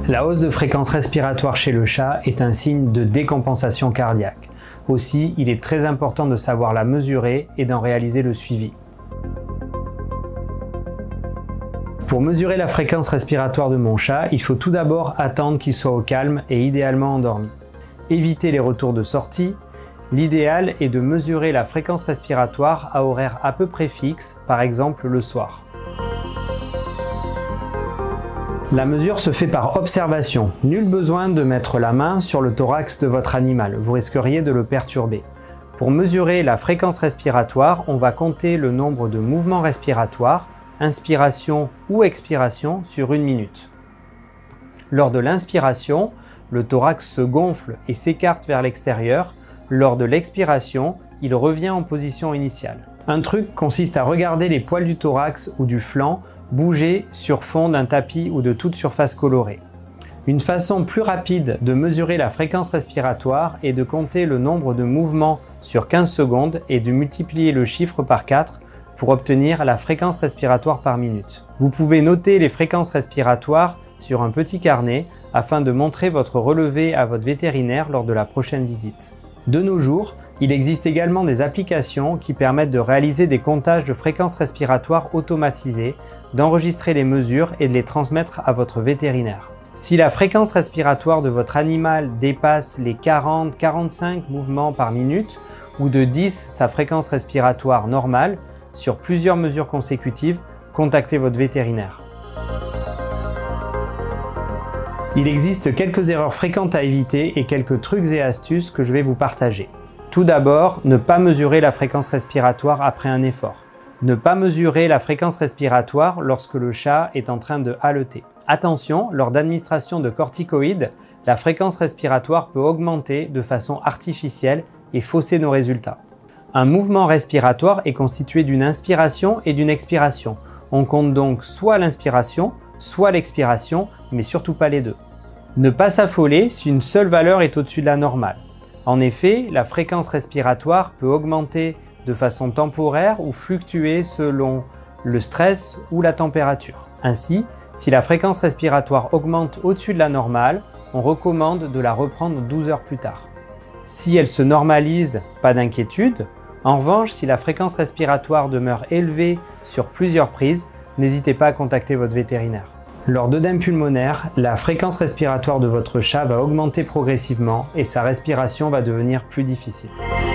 La hausse de fréquence respiratoire chez le chat est un signe de décompensation cardiaque. Aussi, il est très important de savoir la mesurer et d'en réaliser le suivi. Pour mesurer la fréquence respiratoire de mon chat, il faut tout d'abord attendre qu'il soit au calme et idéalement endormi. Évitez les retours de sortie. L'idéal est de mesurer la fréquence respiratoire à horaire à peu près fixe, par exemple le soir. La mesure se fait par observation. Nul besoin de mettre la main sur le thorax de votre animal, vous risqueriez de le perturber. Pour mesurer la fréquence respiratoire, on va compter le nombre de mouvements respiratoires, inspiration ou expiration sur 1 minute. Lors de l'inspiration, le thorax se gonfle et s'écarte vers l'extérieur. Lors de l'expiration, il revient en position initiale. Un truc consiste à regarder les poils du thorax ou du flanc bouger sur fond d'un tapis ou de toute surface colorée. Une façon plus rapide de mesurer la fréquence respiratoire est de compter le nombre de mouvements sur 15 secondes et de multiplier le chiffre par 4 pour obtenir la fréquence respiratoire par minute. Vous pouvez noter les fréquences respiratoires sur un petit carnet afin de montrer votre relevé à votre vétérinaire lors de la prochaine visite. De nos jours, il existe également des applications qui permettent de réaliser des comptages de fréquences respiratoires automatisés, d'enregistrer les mesures et de les transmettre à votre vétérinaire. Si la fréquence respiratoire de votre animal dépasse les 40-45 mouvements par minute ou de 10 sa fréquence respiratoire normale, sur plusieurs mesures consécutives, contactez votre vétérinaire. Il existe quelques erreurs fréquentes à éviter et quelques trucs et astuces que je vais vous partager. Tout d'abord, ne pas mesurer la fréquence respiratoire après un effort. Ne pas mesurer la fréquence respiratoire lorsque le chat est en train de haleter. Attention, lors d'administration de corticoïdes, la fréquence respiratoire peut augmenter de façon artificielle et fausser nos résultats. Un mouvement respiratoire est constitué d'une inspiration et d'une expiration. On compte donc soit l'inspiration, soit l'expiration, mais surtout pas les deux. Ne pas s'affoler si une seule valeur est au-dessus de la normale. En effet, la fréquence respiratoire peut augmenter de façon temporaire ou fluctuer selon le stress ou la température. Ainsi, si la fréquence respiratoire augmente au-dessus de la normale, on recommande de la reprendre 12 heures plus tard. Si elle se normalise, pas d'inquiétude. En revanche, si la fréquence respiratoire demeure élevée sur plusieurs prises, n'hésitez pas à contacter votre vétérinaire. Lors d'œdème pulmonaire, la fréquence respiratoire de votre chat va augmenter progressivement et sa respiration va devenir plus difficile.